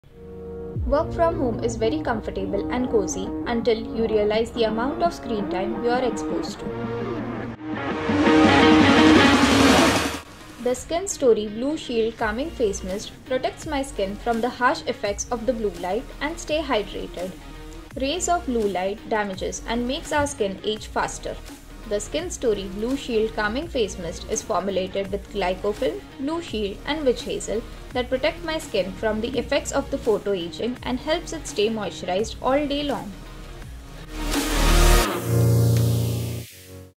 Work from home is very comfortable and cozy until you realize the amount of screen time you are exposed to. The Skin Story Blue Shield Calming Face Mist protects my skin from the harsh effects of the blue light and stay hydrated. Rays of blue light damages and makes our skin age faster. The Skin Story Blue Shield Calming Face Mist is formulated with glycofilm, blue shield and witch hazel that protect my skin from the effects of the photoaging and helps it stay moisturized all day long.